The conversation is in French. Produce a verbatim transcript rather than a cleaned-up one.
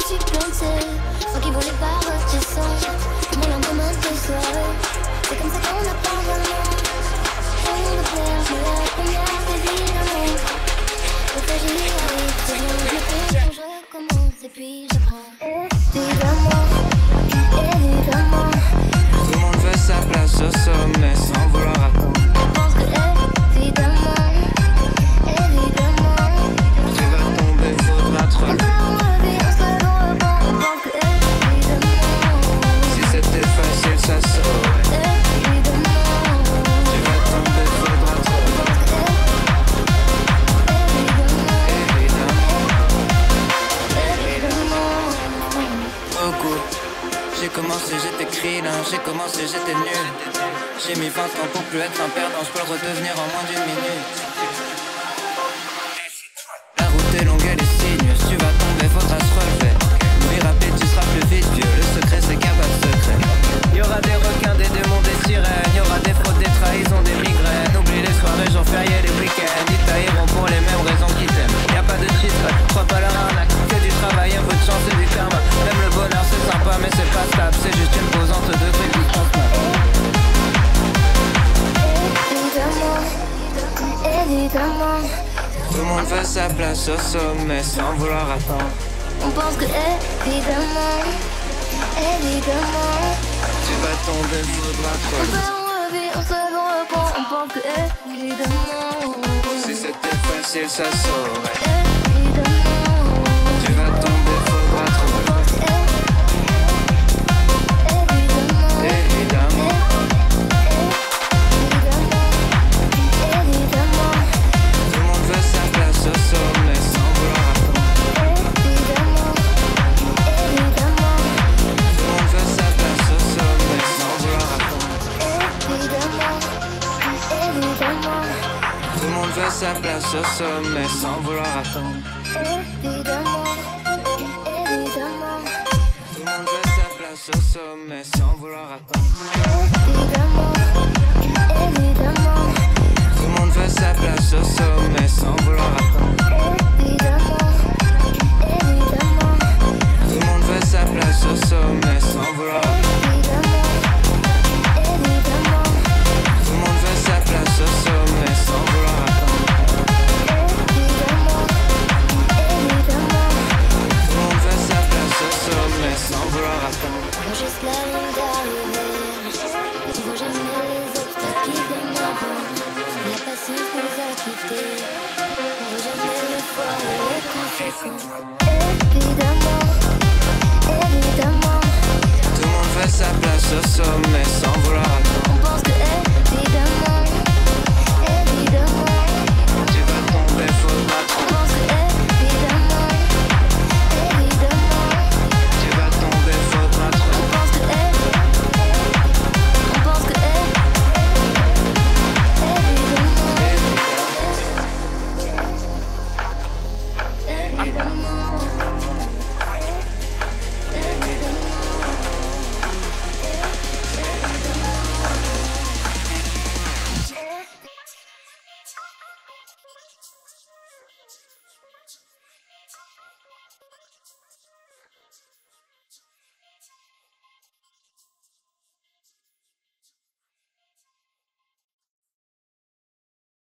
suis coincée. Moi qui voulais pas rester seule. Mon lendemain de soirée. C'est comme ça qu'on a pas vraiment. On me plaire, je la première évidemment. Le fait j'y arrive, c'est bien, je me fais quand je recommence. Et puis j'apprends. Évidemment, évidemment. Tout le monde veut sa place au sommet sans vouloir attendre. Je pense que évidemment, évidemment. Tu vas tomber, faudra te On relever. va revenir, on se rebond. On pense que évidemment. Si c'était facile, ça saurait. Évidemment. Tu vas tomber, faudra te relever. Beaucoup. J'ai commencé, j'étais krillin, j'ai commencé, j'étais nul. J'ai mis vingt ans pour plus être un perdant, je peux le redevenir en moins d'une minute. La route est longue, elle est sinueuse, tu vas tomber, faudra se relever. Oui, rapide, tu seras plus vite vieux, le secret c'est qu'il n'y a pas de secret. Y'aura des requins, des démons, des sirènes, y'aura des fraudes, des trahisons, des migraines. Oublie les soirées, jours fériés, les week-ends. Ils tailleront pour les mêmes raisons qu'ils t'aiment. Y'a pas de cheat code, crois pas leur arnaque. Que du travail, un peu de chance et du karma. Même le bonheur c'est sympa mais c'est pas stable. C'est juste une pause entre deux trucs qui se passent mal. Évidemment, évidemment. Tout le monde veut sa place au sommet sans vouloir attendre. On pense que évidemment, évidemment. Tu vas tomber, faudra te On relever. va revenir, on se reprend. On pense que évidemment. Si c'était facile, ça saurait. Évidemment. Tu vas tomber, faudra te On relever. pense que évidemment. Évidemment. Évidemment. Tout le monde veut sa place au sommet sans vouloir attendre. Évidemment. Évidemment. Tout le monde veut sa place au sommet sans vouloir attendre. Évidemment. Évidemment. Tout le monde veut sa place au sommet sans vouloir attendre. Évidemment. Évidemment. Tout le monde veut sa place au sommet sans vouloir attendre. Évidemment. Évidemment. Tout le monde veut sa place au sommet sans vouloir attendre. Évidemment. Évidemment. Tout le monde veut sa place au sommet sans vouloir attendre. Évidemment. Évidemment. Tout le monde veut sa place au sommet sans vouloir attendre. Évidemment. Évidemment. Tout le monde veut sa place au sommet sans vouloir attendre. Faut juste la ligne d'arrivée. Il faut jamais les obstacles qui viennent avant. La patience nous a quittés. On veut jamais le voir et les conséquences. Évidemment. Évidemment. Tout le monde veut sa place au sommet sans vouloir attendre.